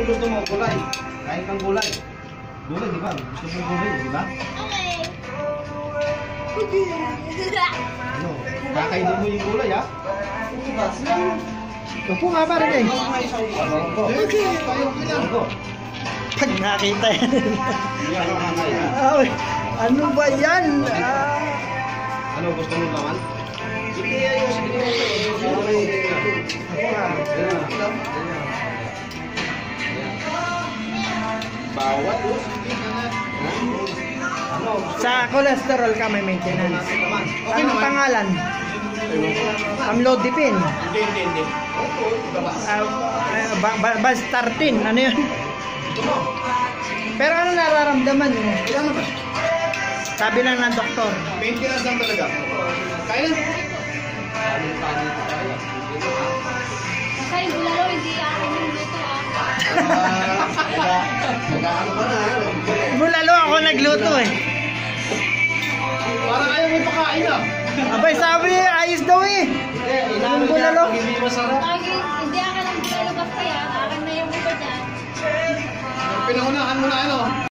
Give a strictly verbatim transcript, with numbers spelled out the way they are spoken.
Anong gusto mo? Gulay. Kain kang gulay. Gulay, di ba? Gusto mo gulay, di ba? Okay. Ano? Kakainin mo yung gulay, ha? Upo nga pare guys. Okay. Tayo, kailan ko. Pag nakita yan. Yan, ano, hanay, ha? Ay, ano ba yan? Ah, Ano gusto mo naman? Hindi ayos, hindi ayos. Bawat oh. Ano? sa cholesterol ka may maintenance. Okay Anong naman. pangalan? Amlodipine. Hindi, hindi, hindi. Uh, ba, ba, Bastartin. Ano yun? Ito mo. Pero ano nararamdaman mo? Ilan na ba? Sabi lang ng doktor. Maintenance lang talaga. Kaya na. Basta yung bulalo, hindi ako yung luto ah. Bulalo ako nagluto eh. Parang ayaw mo ipakain ah. Abay sabi ayos daw eh. Yung bulalo. Hindi masarap. Lagi, hindi ako ng bulalo basta yan. Akin na yung iba dyan. Pinangunahan mo na ano.